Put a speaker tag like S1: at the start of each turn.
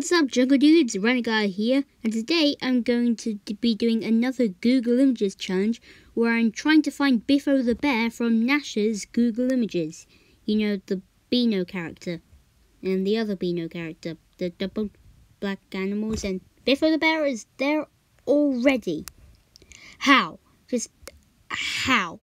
S1: What's up, Jungle Dudes? Renegade here, and today I'm going to be doing another Google Images challenge where I'm trying to find Biffo the Bear from Gnasher's Google Images. You know, the Beano character and the other Beano character, the double black animals, and Biffo the Bear is there already. How? Just how?